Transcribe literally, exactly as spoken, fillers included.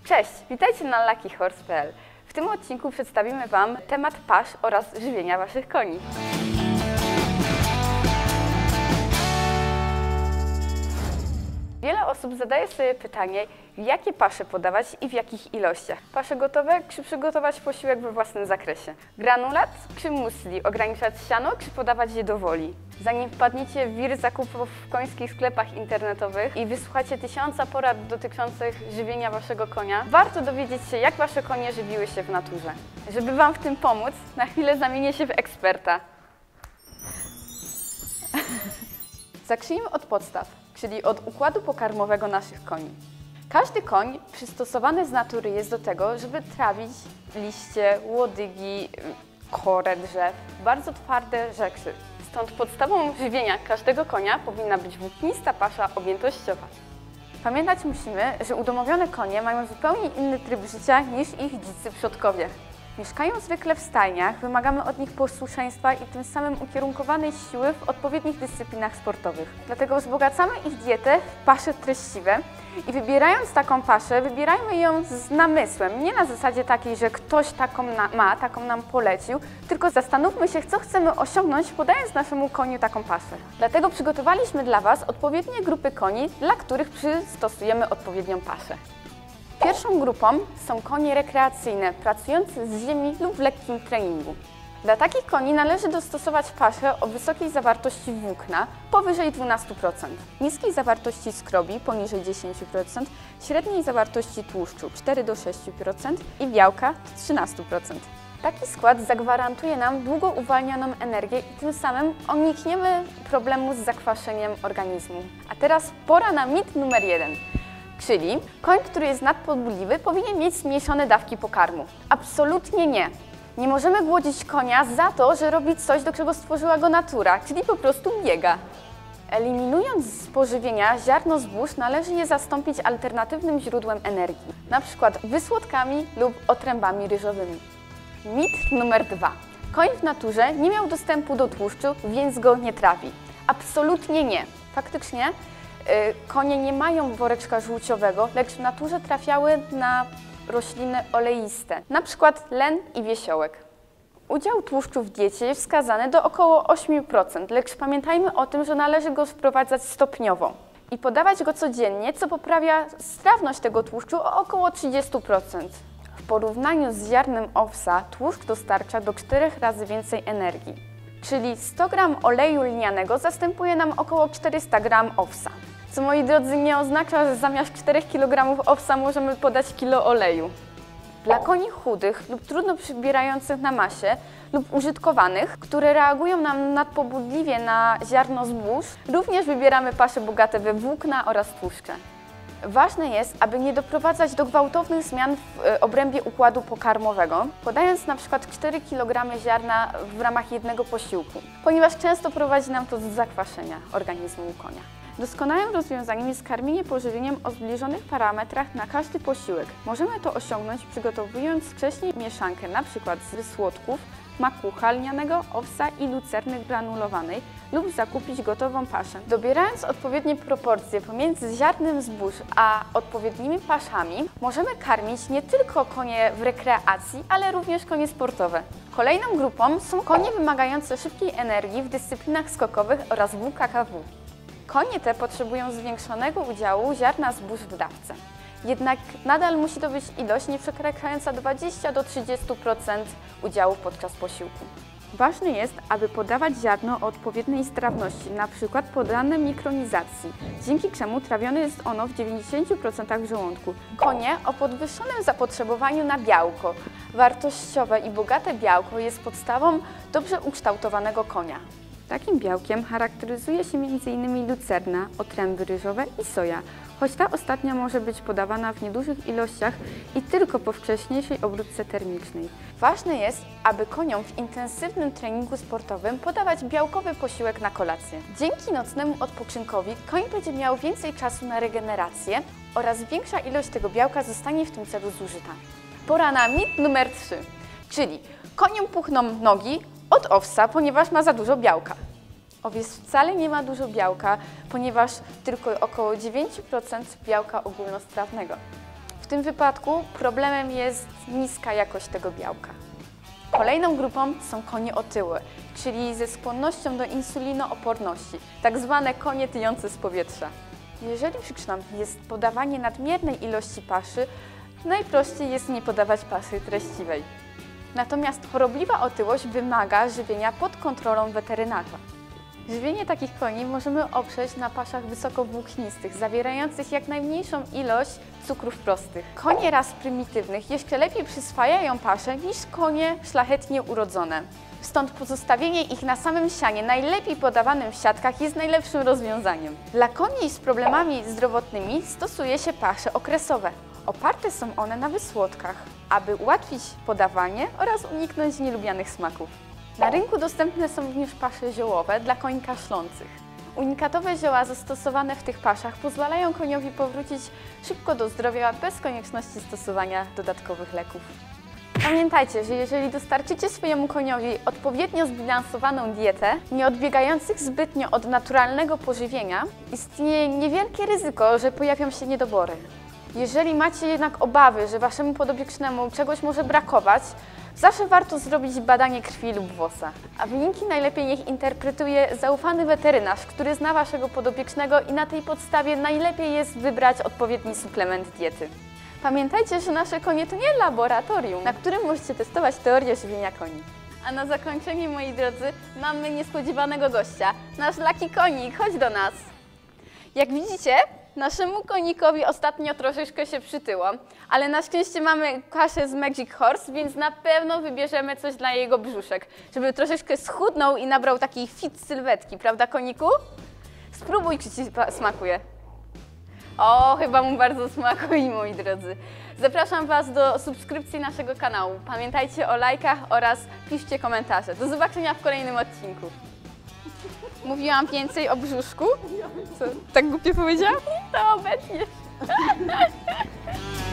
Cześć, witajcie na lucky horse kropka p l. W tym odcinku przedstawimy Wam temat pasz oraz żywienia Waszych koni. Wiele osób zadaje sobie pytanie, jakie pasze podawać i w jakich ilościach. Pasze gotowe, czy przygotować posiłek we własnym zakresie? Granulat czy musli? Ograniczać siano, czy podawać je do woli? Zanim wpadniecie w wir zakupów w końskich sklepach internetowych i wysłuchacie tysiąca porad dotyczących żywienia Waszego konia, warto dowiedzieć się, jak Wasze konie żywiły się w naturze. Żeby Wam w tym pomóc, na chwilę zamienię się w eksperta. Zacznijmy od podstaw, czyli od układu pokarmowego naszych koni. Każdy koń przystosowany z natury jest do tego, żeby trawić liście, łodygi, korę drzew, bardzo twarde rzeczy. Stąd podstawą żywienia każdego konia powinna być włóknista pasza objętościowa. Pamiętać musimy, że udomowione konie mają zupełnie inny tryb życia niż ich dzicy przodkowie. Mieszkają zwykle w stajniach, wymagamy od nich posłuszeństwa i tym samym ukierunkowanej siły w odpowiednich dyscyplinach sportowych. Dlatego wzbogacamy ich dietę w pasze treściwe i wybierając taką paszę, wybierajmy ją z namysłem. Nie na zasadzie takiej, że ktoś taką ma, taką nam polecił, tylko zastanówmy się, co chcemy osiągnąć, podając naszemu koniu taką paszę. Dlatego przygotowaliśmy dla Was odpowiednie grupy koni, dla których przystosujemy odpowiednią paszę. Pierwszą grupą są konie rekreacyjne, pracujące z ziemi lub w lekkim treningu. Dla takich koni należy dostosować paszę o wysokiej zawartości włókna powyżej dwunastu procent, niskiej zawartości skrobi poniżej dziesięciu procent, średniej zawartości tłuszczu cztery do sześciu procent i białka do trzynastu procent. Taki skład zagwarantuje nam długo uwalnianą energię i tym samym unikniemy problemu z zakwaszeniem organizmu. A teraz pora na mit numer jeden. Czyli koń, który jest nadpobudliwy, powinien mieć zmniejszone dawki pokarmu. Absolutnie nie. Nie możemy głodzić konia za to, że robi coś, do czego stworzyła go natura, czyli po prostu biega. Eliminując z pożywienia ziarno zbóż, należy je zastąpić alternatywnym źródłem energii, np. wysłodkami lub otrębami ryżowymi. Mit numer dwa. Koń w naturze nie miał dostępu do tłuszczu, więc go nie trawi. Absolutnie nie. Faktycznie konie nie mają woreczka żółciowego, lecz w naturze trafiały na rośliny oleiste, np. len i wiesiołek. Udział tłuszczu w diecie jest wskazany do około ośmiu procent, lecz pamiętajmy o tym, że należy go wprowadzać stopniowo i podawać go codziennie, co poprawia strawność tego tłuszczu o około trzydzieści procent. W porównaniu z ziarnem owsa tłuszcz dostarcza do czterech razy więcej energii, czyli sto gramów oleju lnianego zastępuje nam około czterysta gramów owsa. Co, moi drodzy, nie oznacza, że zamiast czterech kilogramów owsa możemy podać kilo oleju. Dla koni chudych lub trudno przybierających na masie lub użytkowanych, które reagują nam nadpobudliwie na ziarno zbóż, również wybieramy pasze bogate we włókna oraz tłuszcze. Ważne jest, aby nie doprowadzać do gwałtownych zmian w obrębie układu pokarmowego, podając np. cztery kilogramy ziarna w ramach jednego posiłku, ponieważ często prowadzi nam to do zakwaszenia organizmu u konia. Doskonałym rozwiązaniem jest karmienie pożywieniem o zbliżonych parametrach na każdy posiłek. Możemy to osiągnąć, przygotowując wcześniej mieszankę np. z wysłodków, makucha lnianego, owsa i lucerny granulowanej lub zakupić gotową paszę. Dobierając odpowiednie proporcje pomiędzy ziarnem zbóż a odpowiednimi paszami, możemy karmić nie tylko konie w rekreacji, ale również konie sportowe. Kolejną grupą są konie wymagające szybkiej energii w dyscyplinach skokowych oraz W K K W. Konie te potrzebują zwiększonego udziału ziarna zbóż w dawce. Jednak nadal musi to być ilość nie przekraczająca dwudziestu do trzydziestu procent udziału podczas posiłku. Ważne jest, aby podawać ziarno o odpowiedniej strawności, np. podane mikronizacji, dzięki czemu trawione jest ono w dziewięćdziesięciu procentach w żołądku. Konie o podwyższonym zapotrzebowaniu na białko. Wartościowe i bogate białko jest podstawą dobrze ukształtowanego konia. Takim białkiem charakteryzuje się między innymi lucerna, otręby ryżowe i soja, choć ta ostatnia może być podawana w niedużych ilościach i tylko po wcześniejszej obróbce termicznej. Ważne jest, aby koniom w intensywnym treningu sportowym podawać białkowy posiłek na kolację. Dzięki nocnemu odpoczynkowi koń będzie miał więcej czasu na regenerację oraz większa ilość tego białka zostanie w tym celu zużyta. Pora na mit numer trzy, czyli koniom puchną nogi od owsa, ponieważ ma za dużo białka. Owiec wcale nie ma dużo białka, ponieważ tylko około dziewięć procent białka ogólnostrawnego. W W tym wypadku problemem jest niska jakość tego białka. Kolejną grupą są konie otyłe, czyli ze skłonnością do insulinooporności, tak zwane konie tyjące z powietrza. Jeżeli przyczyną jest podawanie nadmiernej ilości paszy, najprościej jest nie podawać paszy treściwej. Natomiast chorobliwa otyłość wymaga żywienia pod kontrolą weterynarza. Żywienie takich koni możemy oprzeć na paszach wysokowłóknistych, zawierających jak najmniejszą ilość cukrów prostych. Konie ras prymitywnych jeszcze lepiej przyswajają paszę niż konie szlachetnie urodzone. Stąd pozostawienie ich na samym sianie, najlepiej podawanym w siatkach, jest najlepszym rozwiązaniem. Dla koni z problemami zdrowotnymi stosuje się pasze okresowe. Oparte są one na wysłodkach, aby ułatwić podawanie oraz uniknąć nielubianych smaków. Na rynku dostępne są również pasze ziołowe dla koni kaszlących. Unikatowe zioła zastosowane w tych paszach pozwalają koniowi powrócić szybko do zdrowia bez konieczności stosowania dodatkowych leków. Pamiętajcie, że jeżeli dostarczycie swojemu koniowi odpowiednio zbilansowaną dietę, nie odbiegających zbytnio od naturalnego pożywienia, istnieje niewielkie ryzyko, że pojawią się niedobory. Jeżeli macie jednak obawy, że waszemu podobiecznemu czegoś może brakować, zawsze warto zrobić badanie krwi lub włosa. A wyniki najlepiej niech interpretuje zaufany weterynarz, który zna waszego podopiecznego i na tej podstawie najlepiej jest wybrać odpowiedni suplement diety. Pamiętajcie, że nasze konie to nie laboratorium, na którym możecie testować teorię żywienia koni. A na zakończenie, moi drodzy, mamy niespodziewanego gościa. Nasz Lucky Konik, chodź do nas. Jak widzicie, naszemu konikowi ostatnio troszeczkę się przytyło, ale na szczęście mamy kaszę z Magic Horse, więc na pewno wybierzemy coś dla jego brzuszek, żeby troszeczkę schudnął i nabrał takiej fit sylwetki, prawda koniku? Spróbuj, czy ci smakuje. O, chyba mu bardzo smakuje, moi drodzy. Zapraszam was do subskrypcji naszego kanału. Pamiętajcie o lajkach oraz piszcie komentarze. Do zobaczenia w kolejnym odcinku. Mówiłam więcej o brzuszku? Co, tak głupio powiedziałam? To obecnie.